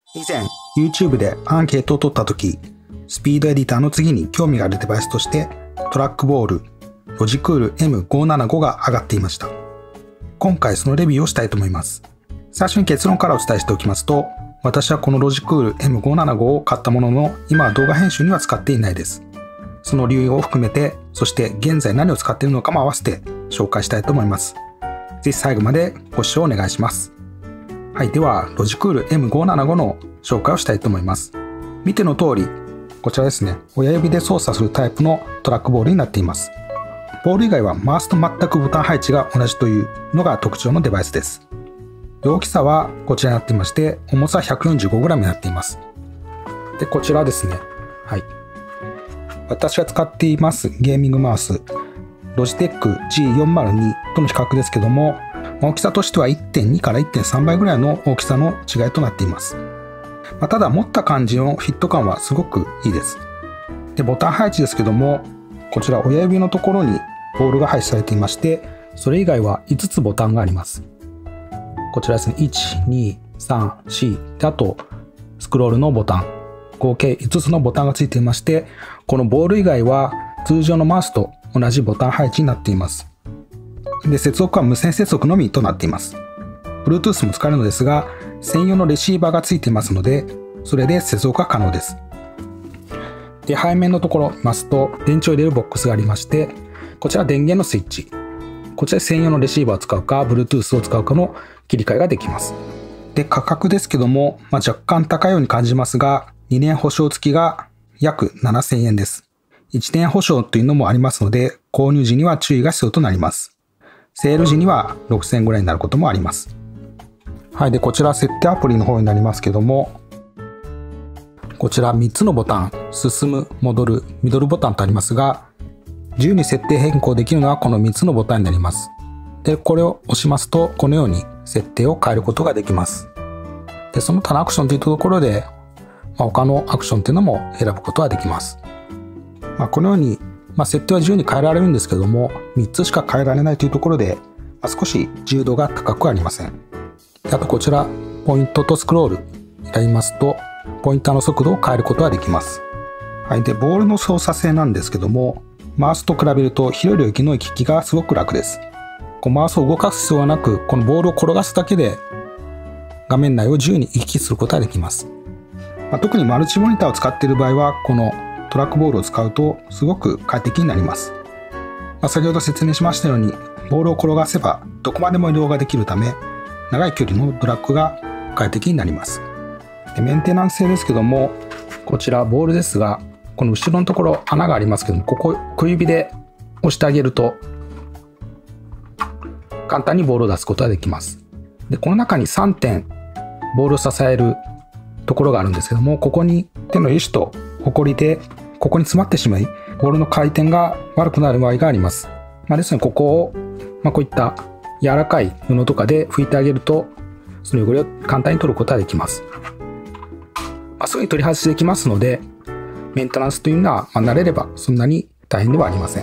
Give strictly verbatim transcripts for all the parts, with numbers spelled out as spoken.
以前 YouTube でアンケートを取った時、スピードエディターの次に興味があるデバイスとしてトラックボールロジクール エムごーななご が上がっていました。今回そのレビューをしたいと思います。最初に結論からお伝えしておきますと、私はこのロジクール エムごーななご を買ったものの、今は動画編集には使っていないです。その理由を含めて、そして現在何を使っているのかも合わせて紹介したいと思います。ぜひ最後までご視聴お願いします。はい、ではロジクール エムごーななご の紹介をしたいと思います。見ての通り、こちらですね、親指で操作するタイプのトラックボールになっています。ボール以外は回すと全くボタン配置が同じというのが特徴のデバイスです。大きさはこちらになっていまして、重さ ひゃくよんじゅうごグラム になっています。で、こちらですね。はい。私が使っていますゲーミングマウス、ロジテック ジーよんまるに との比較ですけども、大きさとしては いってんに から いってんさんばいぐらいの大きさの違いとなっています。まあ、ただ持った感じのフィット感はすごくいいです。で、ボタン配置ですけども、こちら親指のところにボールが配置されていまして、それ以外はいつつボタンがあります。こちらですね、いち、に、さん、よんで、あとスクロールのボタン、合計いつつのボタンがついていまして、このボール以外は通常のマウスと同じボタン配置になっています。で、接続は無線接続のみとなっています。Bluetooth も使えるのですが、専用のレシーバーがついていますので、それで接続が可能です。で、背面のところを見ますと、電池を入れるボックスがありまして、こちら電源のスイッチ。こちら専用のレシーバーを使うか、Bluetooth を使うかの切り替えができます。で、価格ですけども、まあ、若干高いように感じますが、にねん保証付きが約ななせんえんです。いちねん保証というのもありますので、購入時には注意が必要となります。セール時にはろくせんえんぐらいになることもあります。はい。で、こちら設定アプリの方になりますけども、こちらみっつのボタン、進む、戻る、ミドルボタンとありますが、自由に設定変更できるのはこのみっつのボタンになります。で、これを押しますと、このように設定を変えることができます。で、その他のアクションというところで、まあ、他のアクションというのも選ぶことができます。まあ、このように、まあ、設定は自由に変えられるんですけども、みっつしか変えられないというところで、まあ、少し自由度が高くありません。あとこちら、ポイントとスクロール選びますと、ポインターの速度を変えることができます。はい。で、ボールの操作性なんですけども、マウスと比べると広い領域の行き来がすごく楽です。こうマウスを動かす必要はなく、このボールを転がすだけで画面内を自由に行き来することができます。まあ、特にマルチモニターを使っている場合は、このトラックボールを使うとすごく快適になります。まあ、先ほど説明しましたように、ボールを転がせばどこまでも移動ができるため、長い距離のドラッグが快適になります。で、メンテナンス性ですけども、こちらボールですが、この後ろのところ穴がありますけども、ここ小指で押してあげると簡単にボールを出すことができます。で、この中にさんてんボールを支えるところがあるんですけども、ここに手の油脂とホコリでここに詰まってしまい、ボールの回転が悪くなる場合があります。まあ、ですのでここを、まあ、こういった柔らかい布とかで拭いてあげると、その汚れを簡単に取ることができます。まあ、すぐに取り外しできますので、メンテナンスというのは、まあ、慣れればそんなに大変ではありません。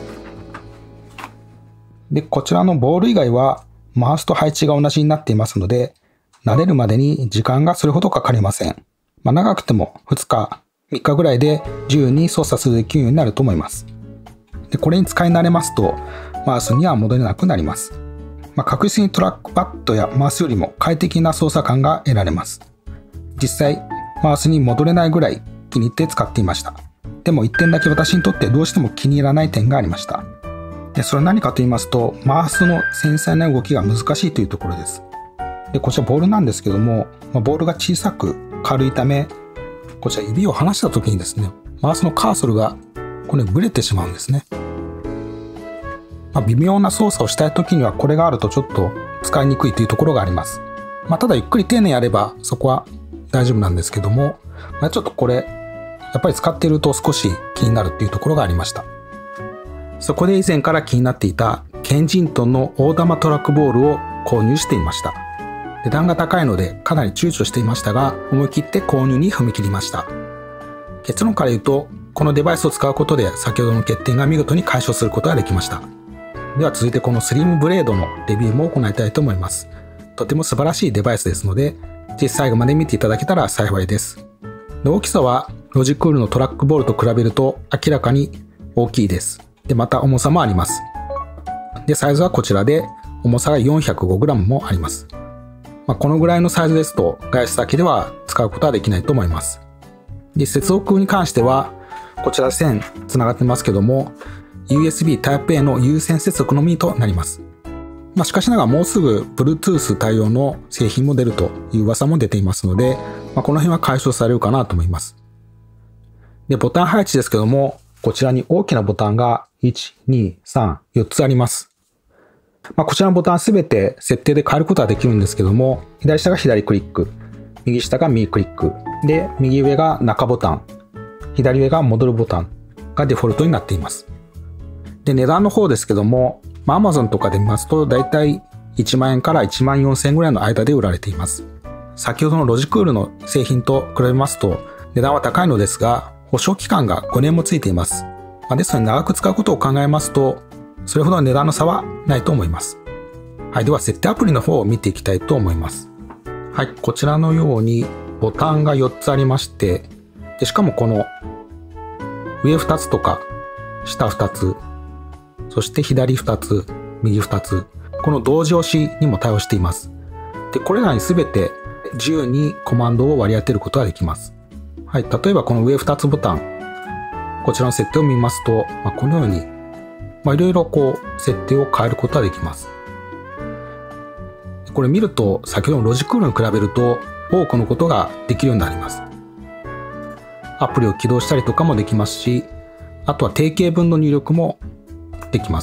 で、こちらのボール以外はマウスと配置が同じになっていますので、慣れるまでに時間がそれほどかかりません。まあ、長くてもふつか、みっかぐらいで自由に操作するできるようになると思います。で、これに使い慣れますと、マウスには戻れなくなります。まあ、確実にトラックパッドやマウスよりも快適な操作感が得られます。実際、マウスに戻れないぐらい気に入って使っていました。でもいってんだけ私にとってどうしても気に入らない点がありました。で、それは何かと言いますと、マウスの繊細な動きが難しいというところです。で、こちらボールなんですけども、まあ、ボールが小さく軽いため、こちら指を離した時にですね、マウスのカーソルがこれブレてしまうんですね。まあ、微妙な操作をしたい時にはこれがあるとちょっと使いにくいというところがあります。まあ、ただゆっくり丁寧にやればそこは大丈夫なんですけども、まあ、ちょっとこれやっぱり使っていると少し気になるっていうところがありました。そこで以前から気になっていたケンジントンの大玉トラックボールを購入していました。値段が高いのでかなり躊躇していましたが、思い切って購入に踏み切りました。結論から言うと、このデバイスを使うことで先ほどの欠点が見事に解消することができました。では続いてこのスリムブレードのレビューも行いたいと思います。とても素晴らしいデバイスですので、 ぜひ最後まで見ていただけたら幸いです。で、大きさはロジクールのトラックボールと比べると明らかに大きいです。で、また重さもあります。で、サイズはこちらで重さが よんひゃくごグラム もあります。まあ、このぐらいのサイズですと外出先では使うことはできないと思います。で、接続に関してはこちら線つながってますけども ユーエスビー タイプ A の有線接続のみとなります。まあ、しかしながらもうすぐ Bluetooth 対応の製品も出るという噂も出ていますので、まあ、この辺は解消されるかなと思います。で、ボタン配置ですけども、こちらに大きなボタンがいち、に、さん、よっつあります。まあ、こちらのボタンすべて設定で変えることはできるんですけども、左下が左クリック、右下が右クリック、で、右上が中ボタン、左上が戻るボタンがデフォルトになっています。で、値段の方ですけども、まあ、Amazon とかで見ますと、だいたいいちまんえんからいちまんよんせんえんぐらいの間で売られています。先ほどのロジクールの製品と比べますと、値段は高いのですが、保証期間がごねんもついています。まあ、ですので長く使うことを考えますと、それほど値段の差はないと思います。はい、では設定アプリの方を見ていきたいと思います。はい、こちらのようにボタンがよっつありまして、でしかもこの上ふたつとか下ふたつ、そして左ふたつ、右ふたつ、この同時押しにも対応しています。で、これらに全て自由にコマンドを割り当てることができます。はい、例えばこの上ふたつボタン、こちらの設定を見ますと、まあ、このようにまあ、いろいろこう設定を変えることができます。これ見ると先ほどのロジクールに比べると多くのことができるようになります。アプリを起動したりとかもできますし、あとは定型文の入力もできます。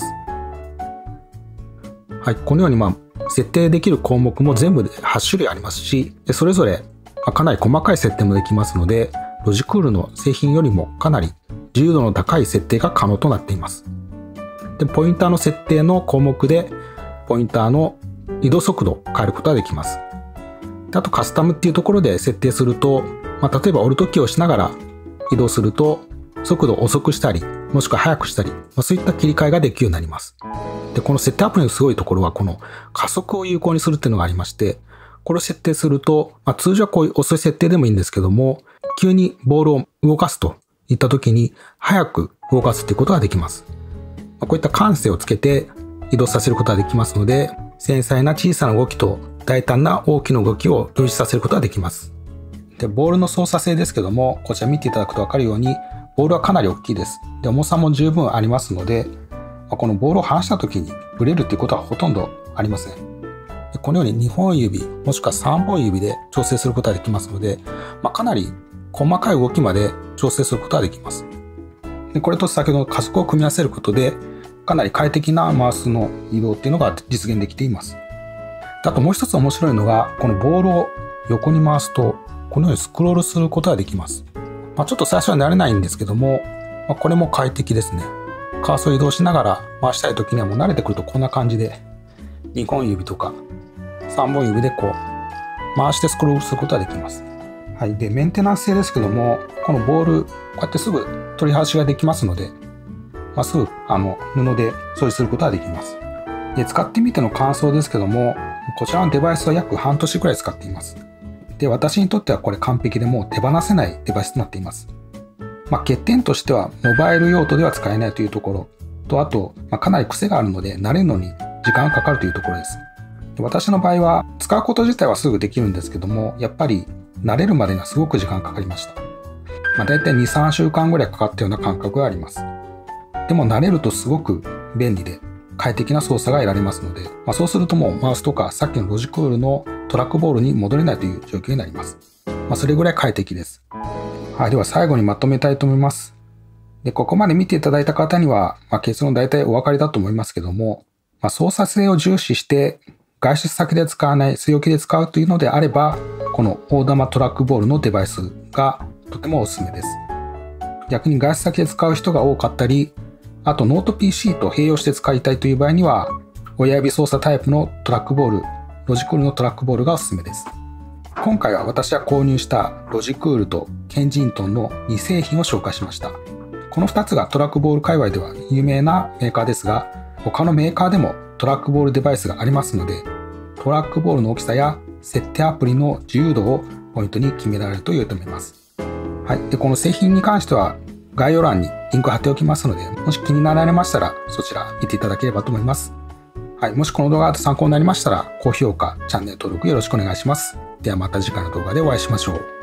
はい、このようにまあ設定できる項目も全部ではちしゅるいありますし、それぞれかなり細かい設定もできますので、ロジクールの製品よりもかなり自由度の高い設定が可能となっています。で、ポインターの設定の項目でポインターの移動速度を変えることができます。で、あとカスタムっていうところで設定すると、まあ、例えばオルトキーをしながら移動すると速度を遅くしたり、もしくは速くしたり、まあ、そういった切り替えができるようになります。で、この設定アプリのすごいところはこの加速を有効にするっていうのがありまして、これを設定すると、まあ、通常はこういう遅い設定でもいいんですけども、急にボールを動かすといった時に早く動かすっていうことができます。こういった感性をつけて移動させることができますので、繊細な小さな動きと大胆な大きな動きを同時させることができます。で、ボールの操作性ですけども、こちら見ていただくと分かるように、ボールはかなり大きいです。で、重さも十分ありますので、このボールを離した時にブレるということはほとんどありません。で、このようににほんゆび、もしくはさんぼんゆびで調整することができますので、まあ、かなり細かい動きまで調整することができます。で、これと先ほどの加速を組み合わせることで、かなり快適なマウスの移動っていうのが実現できています。あともう一つ面白いのが、このボールを横に回すと、このようにスクロールすることができます。まあ、ちょっと最初は慣れないんですけども、まあ、これも快適ですね。カーソル移動しながら回したい時にはもう慣れてくるとこんな感じで、にほんゆびとかさんぼんゆびでこう回してスクロールすることができます。はい。で、メンテナンス性ですけども、このボール、こうやってすぐ取り外しができますので、まあ、すぐあの布で掃除することができます。で、使ってみての感想ですけども、こちらのデバイスは約半年くらい使っています。で、私にとってはこれ完璧でもう手放せないデバイスとなっています。まあ、欠点としてはモバイル用途では使えないというところと、あと、まあ、かなり癖があるので慣れるのに時間がかかるというところです。で、私の場合は使うこと自体はすぐできるんですけども、やっぱり慣れるまでにはすごく時間がかかりました。まあ、だいたいに、さんしゅうかんぐらいかかったような感覚があります。でも慣れるとすごく便利で快適な操作が得られますので、まあ、そうするともうマウスとかさっきのロジクールのトラックボールに戻れないという状況になります。まあ、それぐらい快適です。はい、では最後にまとめたいと思います。で、ここまで見ていただいた方には、まあ、結論大体お分かりだと思いますけども、まあ、操作性を重視して外出先で使わない、据え置きで使うというのであれば、この大玉トラックボールのデバイスがとてもおすすめです。逆に外出先で使う人が多かったり、あとノート ピーシー と併用して使いたいという場合には、親指操作タイプのトラックボール、ロジクールのトラックボールがおすすめです。今回は私が購入したロジクールとケンジントンのに製品を紹介しました。このふたつがトラックボール界隈では有名なメーカーですが、他のメーカーでもトラックボールデバイスがありますので、トラックボールの大きさや設定アプリの自由度をポイントに決められると良いと思います。はい。で、この製品に関しては概要欄にリンク貼っておきますので、もし気になられましたらそちら見ていただければと思います。はい。もしこの動画が参考になりましたら、高評価、チャンネル登録よろしくお願いします。ではまた次回の動画でお会いしましょう。